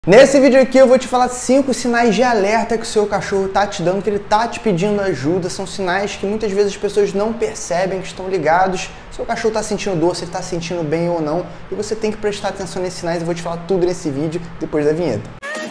Nesse vídeo aqui eu vou te falar 5 sinais de alerta que o seu cachorro tá te dando, que ele tá te pedindo ajuda. São sinais que muitas vezes as pessoas não percebem, que estão ligados. Seu cachorro tá sentindo dor, se ele tá sentindo bem ou não. E você tem que prestar atenção nesses sinais. Eu vou te falar tudo nesse vídeo depois da vinheta.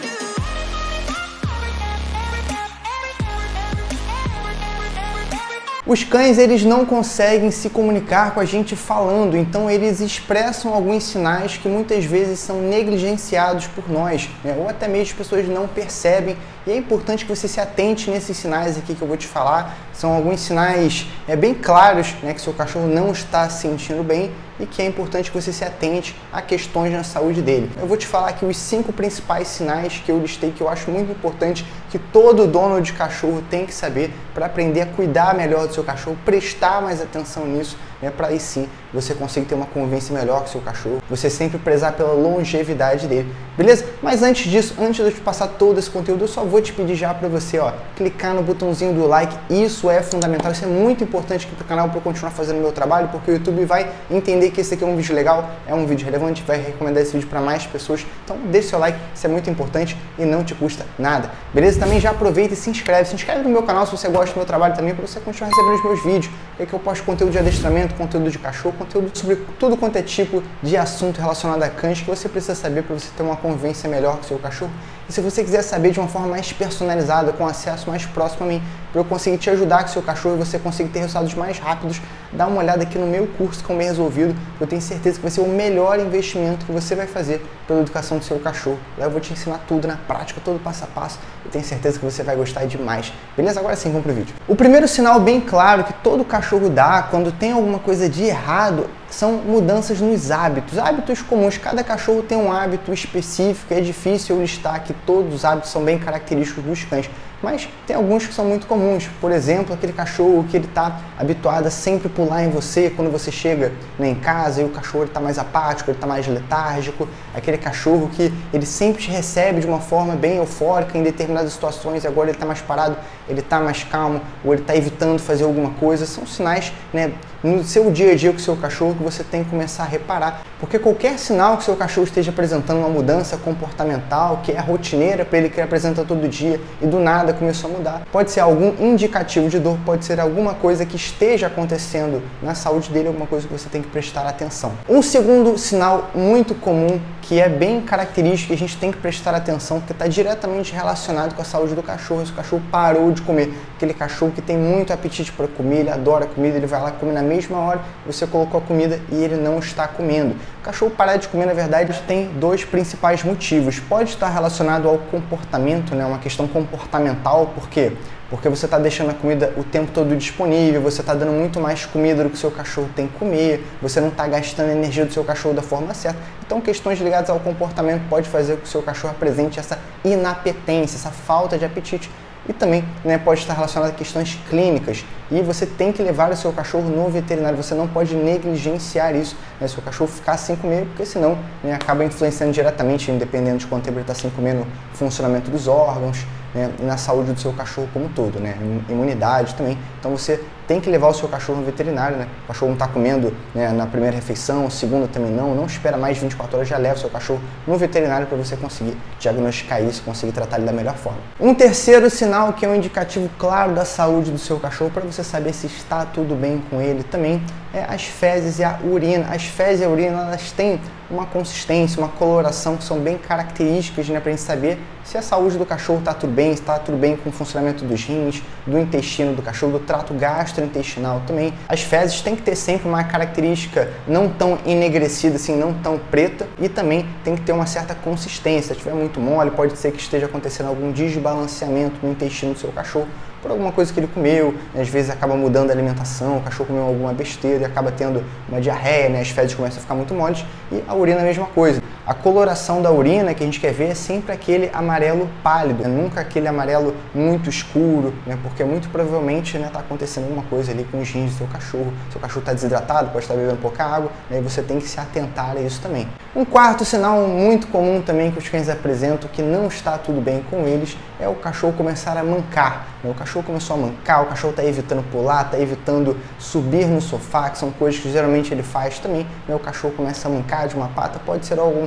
Os cães, eles não conseguem se comunicar com a gente falando, então eles expressam alguns sinais que muitas vezes são negligenciados por nós, né? Ou até mesmo as pessoas não percebem, e é importante que você se atente nesses sinais aqui que eu vou te falar. São alguns sinais bem claros, né, que seu cachorro não está se sentindo bem e que é importante que você se atente a questões na saúde dele. Eu vou te falar aqui os 5 principais sinais que eu listei, que eu acho muito importante, que todo dono de cachorro tem que saber para aprender a cuidar melhor do seu cachorro, prestar mais atenção nisso, né, para aí sim você conseguir ter uma convivência melhor com o seu cachorro, você sempre prezar pela longevidade dele, beleza? Mas antes disso, antes de eu te passar todo esse conteúdo, eu só vou te pedir já para você, clicar no botãozinho do like. Isso é fundamental, isso é muito importante aqui para o canal, para eu continuar fazendo o meu trabalho, porque o YouTube vai entender que esse aqui é um vídeo legal, é um vídeo relevante, vai recomendar esse vídeo para mais pessoas. Então deixe seu like, isso é muito importante e não te custa nada, beleza? Também já aproveita e se inscreve no meu canal se você gosta do meu trabalho também, para você continuar recebendo os meus vídeos, que eu posto conteúdo de adestramento, conteúdo de cachorro, conteúdo sobre tudo quanto é tipo de assunto relacionado a cães que você precisa saber para você ter uma convivência melhor com o seu cachorro. E se você quiser saber de uma forma mais personalizada, com acesso mais próximo a mim, para eu conseguir te ajudar com o seu cachorro e você conseguir ter resultados mais rápidos, dá uma olhada aqui no meu curso Cão Bem Resolvido. Eu tenho certeza que vai ser o melhor investimento que você vai fazer pela educação do seu cachorro. Lá eu vou te ensinar tudo na prática, todo passo a passo. Eu tenho certeza que você vai gostar demais. Beleza? Agora sim, vamos pro vídeo. O primeiro sinal bem claro que todo cachorro dá quando tem alguma coisa de errado são mudanças nos hábitos. Hábitos comuns. Cada cachorro tem um hábito específico. É difícil eu listar que todos os hábitos são bem característicos dos cães, mas tem alguns que são muito comuns. Por exemplo, aquele cachorro que ele está habituado a sempre pular em você quando você chega, né, em casa, e o cachorro está mais apático, ele está mais letárgico. Aquele cachorro que ele sempre te recebe de uma forma bem eufórica em determinadas situações e agora ele está mais parado, ele está mais calmo, ou ele está evitando fazer alguma coisa. São sinais, né, no seu dia a dia com o seu cachorro que você tem que começar a reparar, porque qualquer sinal que o seu cachorro esteja apresentando uma mudança comportamental, que é rotineira para ele, que ele apresenta todo dia e do nada começou a mudar, pode ser algum indicativo de dor, pode ser alguma coisa que esteja acontecendo na saúde dele, alguma coisa que você tem que prestar atenção. Um segundo sinal muito comum, que é bem característico e a gente tem que prestar atenção, porque está diretamente relacionado com a saúde do cachorro. Se o cachorro parou de comer, aquele cachorro que tem muito apetite para comer, ele adora comida, ele vai lá comer na mesma hora, você colocou a comida e ele não está comendo. O cachorro parar de comer, na verdade, tem 2 principais motivos. Pode estar relacionado ao comportamento, né, uma questão comportamental. Por quê? Porque você está deixando a comida o tempo todo disponível, você está dando muito mais comida do que o seu cachorro tem que comer, você não está gastando a energia do seu cachorro da forma certa. Então, questões ligadas ao comportamento pode fazer com que o seu cachorro apresente essa inapetência, essa falta de apetite. E também, né, pode estar relacionado a questões clínicas. E você tem que levar o seu cachorro no veterinário, você não pode negligenciar isso, né, se o cachorro ficar sem comer, porque senão, né, acaba influenciando diretamente, independente de quanto tempo ele está sem comer, no funcionamento dos órgãos, né, e na saúde do seu cachorro como um todo, né, imunidade também. Então você tem que levar o seu cachorro no veterinário, né? O cachorro não está comendo, né, na primeira refeição, segunda também não espera mais de 24 horas, já leva o seu cachorro no veterinário para você conseguir diagnosticar isso, conseguir tratar ele da melhor forma. Um terceiro sinal, que é um indicativo claro da saúde do seu cachorro, para você saber se está tudo bem com ele também, é as fezes e a urina. As fezes e a urina, elas têm uma consistência, uma coloração que são bem características, né, para a gente saber se a saúde do cachorro está tudo bem, se está tudo bem com o funcionamento dos rins, do intestino do cachorro, do trato gastrointestinal também. As fezes têm que ter sempre uma característica não tão enegrecida, assim, não tão preta, e também tem que ter uma certa consistência. Se estiver muito mole, pode ser que esteja acontecendo algum desbalanceamento no intestino do seu cachorro, por alguma coisa que ele comeu, né? Às vezes acaba mudando a alimentação, o cachorro comeu alguma besteira e acaba tendo uma diarreia, né? As fezes começam a ficar muito moles, e a urina é a mesma coisa. A coloração da urina que a gente quer ver é sempre aquele amarelo pálido, né? Nunca aquele amarelo muito escuro, né? Porque muito provavelmente, né, tá acontecendo alguma coisa ali com os rins do seu cachorro está desidratado, pode estar bebendo pouca água, né? E você tem que se atentar a isso também. Um quarto sinal muito comum também que os cães apresentam que não está tudo bem com eles é o cachorro começar a mancar, né? O cachorro começou a mancar, o cachorro está evitando pular, está evitando subir no sofá, que são coisas que geralmente ele faz também, né? O cachorro começa a mancar de uma pata, pode ser algum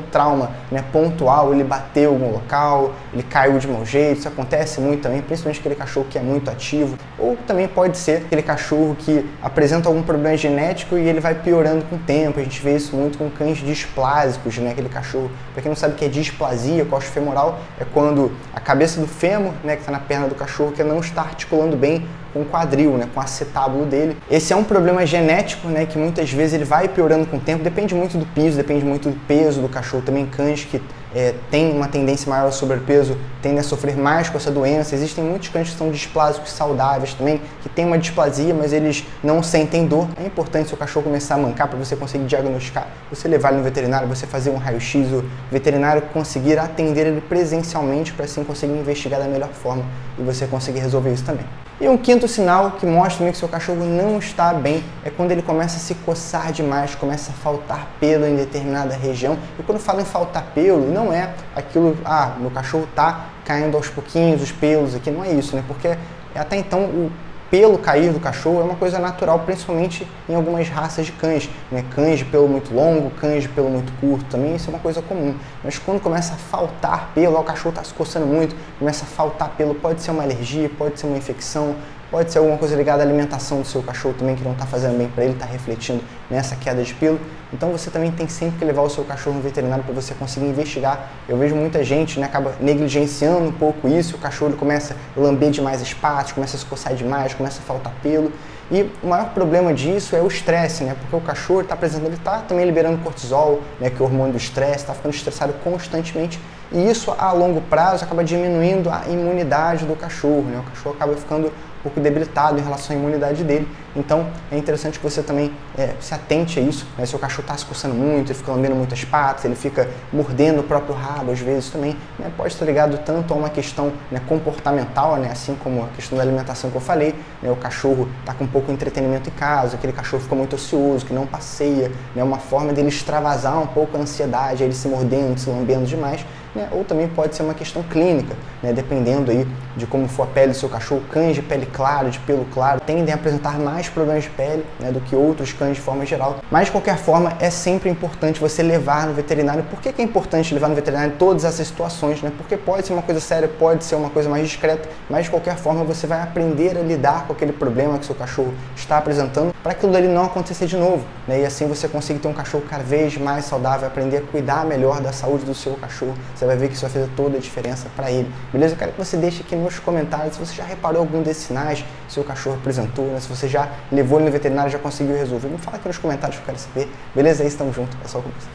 trauma, né, pontual, ele bateu em algum local, ele caiu de mau jeito, isso acontece muito também, principalmente aquele cachorro que é muito ativo, ou também pode ser aquele cachorro que apresenta algum problema genético e ele vai piorando com o tempo. A gente vê isso muito com cães displásicos, né, aquele cachorro, para quem não sabe o que é displasia coxofemoral, é quando a cabeça do fêmur, né, que está na perna do cachorro, que não está articulando bem com o quadril, né, com o acetábulo dele. Esse é um problema genético, né, que muitas vezes ele vai piorando com o tempo, depende muito do piso, depende muito do peso do cachorro. Também cães que têm uma tendência maior ao sobrepeso tendem a sofrer mais com essa doença. Existem muitos cães que são displásicos saudáveis também, que têm uma displasia, mas eles não sentem dor. É importante seu cachorro começar a mancar para você conseguir diagnosticar, você levar ele no veterinário, você fazer um raio-x, o veterinário conseguir atender ele presencialmente para assim conseguir investigar da melhor forma e você conseguir resolver isso também. E um quinto sinal que mostra também que seu cachorro não está bem é quando ele começa a se coçar demais, começa a faltar pelo em determinada região. E quando falo em faltar pelo, não é aquilo, meu cachorro está caindo aos pouquinhos os pelos aqui, não é isso, né? Porque até então o pelo cair do cachorro é uma coisa natural, principalmente em algumas raças de cães, né? Cães de pelo muito longo, cães de pelo muito curto, também isso é uma coisa comum. Mas quando começa a faltar pelo, o cachorro está se coçando muito, começa a faltar pelo, pode ser uma alergia, pode ser uma infecção, pode ser alguma coisa ligada à alimentação do seu cachorro também, que não está fazendo bem para ele, está refletindo nessa queda de pelo. Então você também tem sempre que levar o seu cachorro no veterinário para você conseguir investigar. Eu vejo muita gente, né, acaba negligenciando um pouco isso, o cachorro ele começa a lamber demais as patas, começa a se coçar demais, começa a faltar pelo. E o maior problema disso é o estresse, né? Porque o cachorro está apresentando, ele está também liberando cortisol, né, que é o hormônio do estresse, está ficando estressado constantemente. E isso a longo prazo acaba diminuindo a imunidade do cachorro, né? O cachorro acaba ficando um pouco debilitado em relação à imunidade dele. Então é interessante que você também se atente a isso, né? Se o cachorro está se coçando muito, ele fica lambendo muitas patas, ele fica mordendo o próprio rabo às vezes também, né? Pode estar ligado tanto a uma questão, né, comportamental, né, assim como a questão da alimentação que eu falei, né? O cachorro está com pouco entretenimento em casa, aquele cachorro fica muito ocioso, que não passeia, né? Uma forma dele extravasar um pouco a ansiedade, ele se mordendo, se lambendo demais, né? Ou também pode ser uma questão clínica, né? Dependendo aí de como for a pele do seu cachorro. Cães de pele clara, de pelo claro, tendem a apresentar mais problemas de pele, né, do que outros cães de forma geral. Mas de qualquer forma é sempre importante você levar no veterinário. Por que é importante levar no veterinário em todas essas situações, né? Porque pode ser uma coisa séria, pode ser uma coisa mais discreta, mas de qualquer forma você vai aprender a lidar com aquele problema que seu cachorro está apresentando para aquilo dali não acontecer de novo, né? E assim você consegue ter um cachorro cada vez mais saudável, aprender a cuidar melhor da saúde do seu cachorro. Você vai ver que isso vai fazer toda a diferença para ele, beleza? Eu quero que você deixe aqui nos comentários se você já reparou algum desses sinais que seu cachorro apresentou, né? Se você já levou ele no veterinário, já conseguiu resolver. Me fala aqui nos comentários que eu quero saber, beleza? É isso, tamo junto, é só o começo.